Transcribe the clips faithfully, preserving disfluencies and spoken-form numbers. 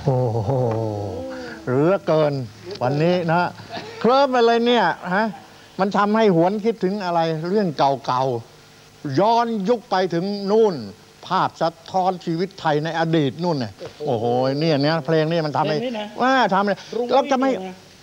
โอ้โหเหลือเกินวันนี้นะเคลิ้มไปเลยเนี่ยฮะมันทำให้หวนคิดถึงอะไรเรื่องเก่าๆย้อนยุคไปถึงนู่นภาพสะท้อนชีวิตไทยในอดีตนู่นเนี่ยโอ้โหเนี่ยเนี่ยเพลงนี้มันทำให้ว่าทำเลยแล้วจะไม่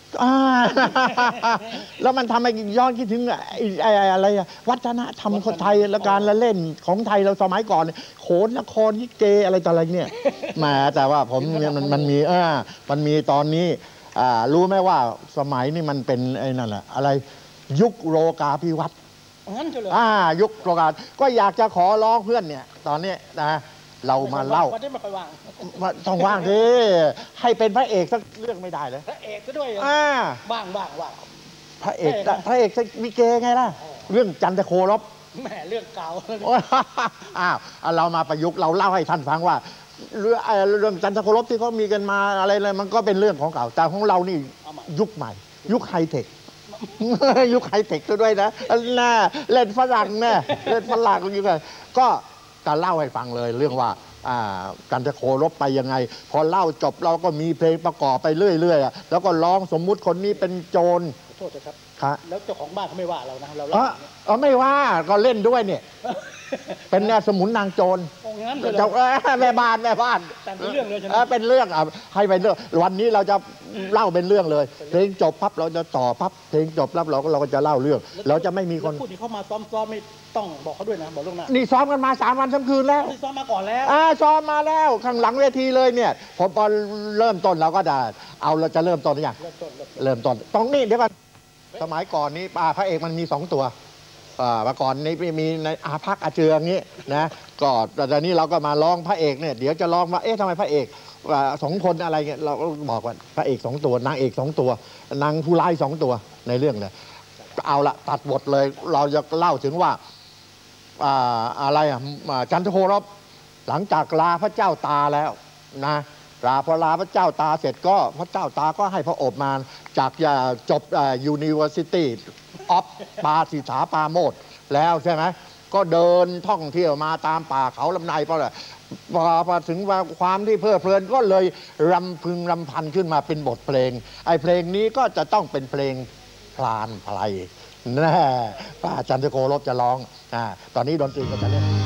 แล้วมันทำให้ย้อนคิดถึงอะไรวัฒนธรรมคนไทยและการละเล่นของไทยเราสมัยก่อนโขนละครยิเกอะไรต่ออะไรเนี่ยแหมแต่ว่าผมเนี่ยมันมันมีอ่ามันมีตอนนี้อ่ารู้ไหมว่าสมัยนี่มันเป็นไอ้นั่นแหละอะไรยุคโลกาภิวัตน์อ่ายุคโลกาก็อยากจะขอร้องเพื่อนเนี่ยตอนนี้นะเรามาเล่าต้องว่างดิให้เป็นพระเอกสักเรื่องไม่ได้เลยพระเอกก็ด้วยอ่าว่างว่างว่างพระเอกพระเอกวิเกไงล่ะเรื่องจันทโครบแหมเรื่องเก่าอ้าวเรามาประยุกต์เราเล่าให้ท่านฟังว่าเรื่องเรื่องจันทโครบที่เขามีกันมาอะไรเลยมันก็เป็นเรื่องของเก่าแต่ของเรานี่ยุคใหม่ยุคไฮเทคยุคไฮเทคด้วยนะน่าเล่นฝรั่งแน่เล่นฝรั่งอยู่กันก็จะเล่าให้ฟังเลยเรื่องว่าจันทโครบไปยังไงพอเล่าจบเราก็มีเพลงประกอบไปเรื่อยๆแล้วก็ร้องสมมุติคนนี้เป็นโจรโทษนะครับครับแล้วเจ้าของบ้านเขาไม่ว่าเรานะเราเออไม่ว่าก็เล่นด้วยเนี่ยเป็นแนวสมุนนางโจรเจ้าแม่บ้านแม่บ้านแต่เป็นเรื่องเลยใช่ไหมเป็นเรื่องอ่ะให้เป็นเรื่องวันนี้เราจะเล่าเป็นเรื่องเลยเพลงจบปั๊บเราจะต่อปั๊บเพลงจบปั๊บเราก็เราก็จะเล่าเรื่องเราจะไม่มีคนพูดที่เขามาซ้อมๆไม่ต้องบอกเขาด้วยนะบอกล่วงหน้านี่ซ้อมกันมาสามวันทั้งคืนแล้วซ้อมมาก่อนแล้วอ่าซ้อมมาแล้วข้างหลังเวทีเลยเนี่ยพอตอนเริ่มต้นเราก็จะเอาเราจะเริ่มต้นหรือยังเริ่มต้นตรงนี้เดี๋ยวก่อนสมัยก่อนนี้พระเอกมันมีสองตัวเมื่อก่อนนี้มีในอาภักอาเจืองนี้นะก็แต่นี้เราก็มาร้องพระเอกเนี่ยเดี๋ยวจะร้องว่าเอ๊ะทำไมพระเอกสองคนอะไรเงี้ยเราก็บอกว่าพระเอกสองตัวนางเอกสองตัวนางผู้ร้ายสองตัวในเรื่องเนี่ยเอาละตัดบทเลยเราจะเล่าถึงว่าอะไรอ่ะจันทโครบหลังจากลาพระเจ้าตาแล้วนะลาพอลาพระเจ้าตาเสร็จก็พระเจ้าตาก็ให้พระอบมาจากจบ University of ปาสิฐาปาโมดแล้วใช่ไหมก็เดินท่องเที่ยวมาตามป่าเขาลำไนเพราะอะไรพอถึงว่าความที่เพลิดเพลินก็เลยรำพึงรำพันขึ้นมาเป็นบทเพลงไอ้เพลงนี้ก็จะต้องเป็นเพลงพลานไพรแน่ป้าจันทโครบจะร้องอ่าตอนนี้ดนตรีก็จะเล่น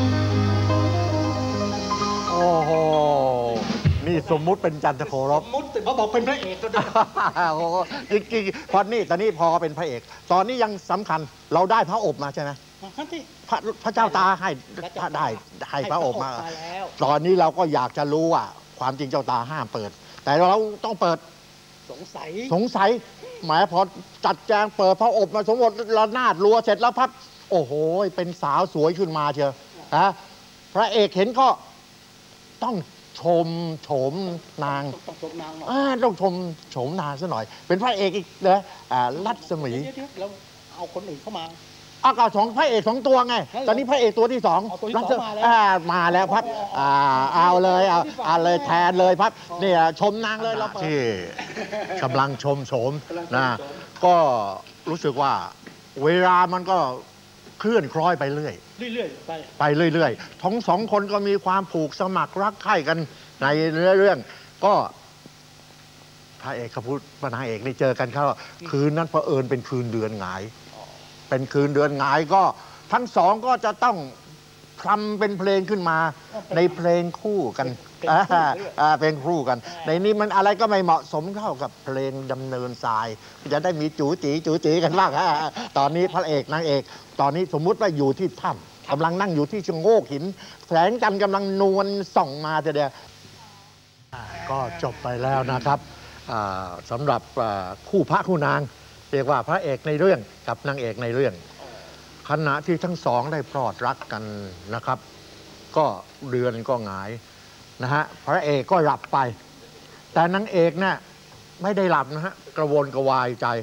โอ้โหนี่สมมุติเป็นจันทโครบสมมุติเขาบอกเป็นพระเอกก็ได้โอ้โหจริงๆพอนี่ตอนนี้พอเป็นพระเอกตอนนี้ยังสำคัญเราได้พระอบมาใช่ไหมพระพระเจ้าตาให้ได้ให้พระอบมาตอนนี้เราก็อยากจะรู้ว่าความจริงเจ้าตาห้ามเปิดแต่เราต้องเปิดสงสัยสงสัยหมายพอจัดแจงเปิดพระอบมาสมมติระนาดรัวเสร็จแล้วพับโอ้โหเป็นสาวสวยขึ้นมาเชียวนะพระเอกเห็นก็ต้องชมโฉมนางต้องชมนางหน่อยต้องชมโฉมนางซะหน่อยเป็นพระเอกอีกนะรัศมีแล้วเอาคนอื่นเข้ามาเอาเก่าสองพระเอกสองตัวไงตอนนี้พระเอกตัวที่สองรัศมีมาแล้วพับเอาเลยเอาเอาเลยแทนเลยพับเนี่ยชมนางเลยเราที่กำลังชมโฉมนะก็รู้สึกว่าเวลามันก็เคลื่อนคล้อยไปเรื่อยเรื่อยๆไปไปเรื่อยๆทั้งสองคนก็มีความผูกสมัครรักใคร่กันในเนื้อเรื่องก็พระเอกกับผู้นางเอกนี่เจอกันเขาคืนนั้นเผอิญเป็นคืนเดือนหงายเป็นคืนเดือนหงายก็ทั้งสองก็จะต้องทำเป็นเพลงขึ้นมาในเพลงคู่กันเป็นคู่กันในนี้มันอะไรก็ไม่เหมาะสมเข้ากับเพลงดำเนินทรายจะได้มีจู๋จีจู๋จีกันบ้างตอนนี้พระเอกนางเอกตอนนี้สมมุติว่าอยู่ที่ถ้ำกำลังนั่งอยู่ที่ชะโงกหินแสงจันทร์กำลังนวลส่องมาทีเดียวก็จบไปแล้วนะครับสำหรับคู่พระคู่นางเรียกว่าพระเอกในเรื่องกับนางเอกในเรื่องขณะที่ทั้งสองได้พลอดรักกันนะครับก็เรือนก็หงายนะฮะพระเอกก็หลับไปแต่นางเอกเนี่ยไม่ได้หลับนะฮะกระวนกระวายใจ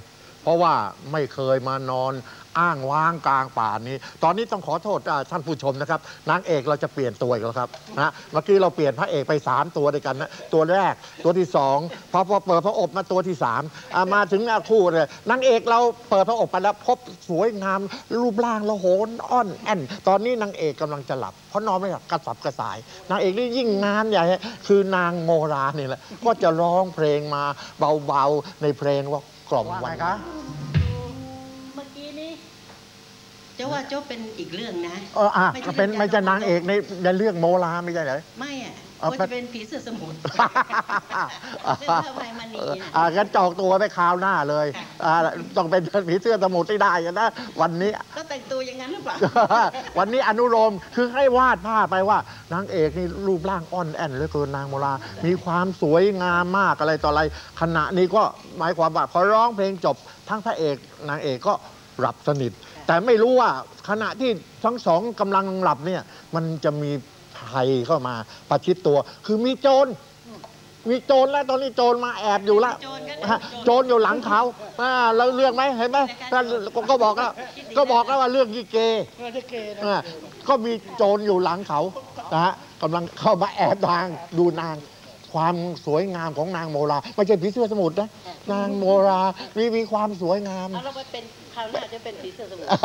เพราะว่าไม่เคยมานอนอ้างว้างกลางป่านี้ ตอนนี้ต้องขอโทษท่านผู้ชมนะครับนางเอกเราจะเปลี่ยนตัวอีกแล้วครับนะเมื่อกี้เราเปลี่ยนพระเอกไปสามตัวด้วยกันนะตัวแรกตัวที่สองพอพอเปิดพระอบมาตัวที่สามมาถึงคู่เลยนางเอกเราเปิดพระอบไปแล้วพบสวยงามรูปร่างละโหนอ่อนแอนตอนนี้นางเอกกำลังจะหลับเพราะนอนไม่หลับกระสับกระส่ายนางเอกนี่ยิ่งงานใหญ่คือนางโมรานี่แหละก็จะร้องเพลงมาเบาๆในเพลงว่ากล่อมวันคะเมื่อกี้นี้เจ้าว่าเจ้าเป็นอีกเรื่องนะเอออ่ะเป็นไม่ใช่นางเอกในในเรื่องโมราไม่ใช่เหรอไม่อ่ะว่าจะเป็นผีเสื้อสมุทรเป็นเสื้อไพมณีอ่างั้นจองตัวไปคราวหน้าเลยอ่าต้องเป็นผีเสื้อสมุทรที่ได้กันนะวันนี้ก็แต่งตัวอย่างนั้นหรือเปล่าวันนี้อนุโลมคือให้วาดภาพไปว่านางเอกนี่รูปร่างอ่อนแอนเหลือเกินนางโมรามีความสวยงามมากอะไรต่ออะไรขณะนี้ก็หมายความว่าพอร้องเพลงจบทั้งพระเอกนางเอกก็หลับสนิทแต่ไม่รู้ว่าขณะที่ทั้งสองกำลังหลับเนี่ยมันจะมีภัยเข้ามาประชิดตัวคือมีโจรมีโจรแล้วตอนนี้โจรมาแอบอยู่แล้วโจรอยู่หลังเขาแล้วเรื่องไหมเห็นไหมก็บอกแล้วก็บอกแล้วว่าเรื่องยี่เกก็มีโจรอยู่หลังเขานะฮะกำลังเข้ามาแอบทางดูนางความสวยงามของนางโมราไม่ใช่ผีเสื้อสมุทรนะนางโมรามีมีความสวยงามเราไปเป็นคราวหน้าจะเป็นผีเสื้อสมุทร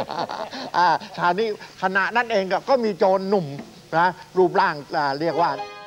อ่าคราวนี้ขณะนั้นเองก็มีโจรหนุ่มนะรูปร่างเรียกว่า